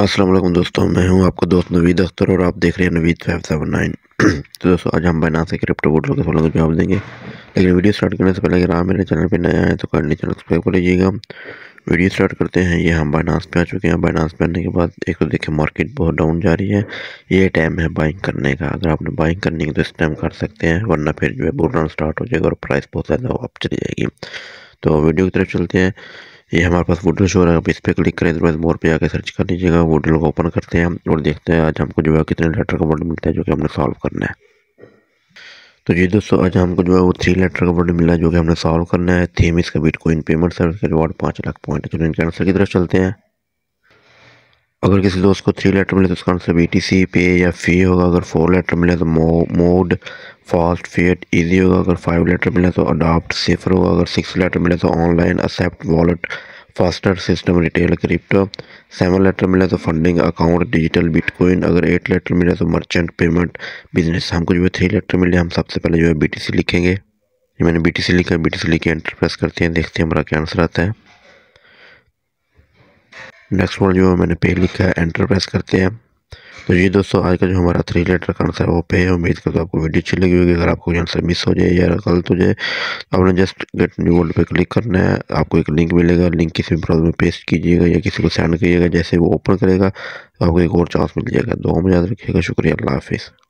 अस्सलाम वालेकुम दोस्तों, मैं हूं आपका दोस्त नवीद अख्तर और आप देख रहे हैं नवीद 579। तो दोस्तों आज हम बाइनेंस से क्रिप्टो वोडल के सवालों का जवाब देंगे। लेकिन वीडियो स्टार्ट करने से पहले अगर आप मेरे चैनल पर नए आए तो काइंडली चैनल सब्सक्राइब कर लीजिएगा। वीडियो स्टार्ट करते हैं। ये हम बाइनेंस पे आ चुके हैं। बाइनेंस पे आने के बाद एक तो देखिए मार्केट बहुत डाउन जा रही है। ये टाइम है बाइंग करने का। अगर आपने बाइंग करनी है तो इस टाइम कर सकते हैं, वरना फिर जो है बुल रन स्टार्ट हो जाएगा और प्राइस बहुत ज़्यादा अप चली जाएगी। तो वीडियो की तरफ चलते हैं। ये हमारे पास वोडल शो रहा है। आप इस पर क्लिक करें तो मोर पे आके सर्च कर लीजिएगा। वोडल को ओपन करते हैं और देखते हैं आज हमको जो है कितने लेटर का वर्ड मिलता है जो कि हमने सॉल्व करना है। तो जी दोस्तों आज हमको जो है वो 3 लेटर का वर्ड मिला है जो कि हमने सॉल्व करना है। थीम इसका बिटकॉइन पेमेंट सर्विस का रिवॉर्ड 5 लाख पॉइंट है। चलो इनके आंसर की तरफ चलते हैं। अगर किसी दोस्त को 3 लेटर मिले तो उसका आंसर BTC पे या फी होगा। अगर 4 लेटर मिले तो मोड फास्ट फेट इजी होगा। अगर 5 लेटर मिले तो अडॉप्ट सेफर होगा। अगर 6 लेटर मिले तो online accept wallet faster system retail crypto. 7 letter मिले तो फंडिंग अकाउंट डिजिटल बिटकॉइन। अगर 8 लेटर मिले तो मर्चेंट पेमेंट बिजनेस। हमको जो है 3 लेटर मिले, हम सबसे पहले जो है BTC लिखेंगे। ये मैंने BTC लिखा है। BTC लिख के एंटर प्रेस करते हैं, देखते हैं हमारा क्या आंसर आता है। नेक्स्ट वर्ड जो है मैंने पे लिखा है, एंटर प्रेस करते हैं। तो ये दोस्तों आज का जो हमारा 3 लेटर का आंसर है वो पे है। उम्मीद करता हूँ आपको वीडियो अच्छी लगी होगी। अगर आपको आंसर मिस हो जाए या गलत हो जाए तो आपने जस्ट गेट न्यू वर्ल्ड पे क्लिक करना है। आपको एक लिंक मिलेगा, लिंक किसी भी ब्राउज़र में पेस्ट कीजिएगा या किसी को सेंड कीजिएगा। जैसे वो ओपन करेगा तो आपको एक और चांस मिल जाएगा। दुआ में याद रखिएगा। शुक्रिया, अल्लाह हाफिज़।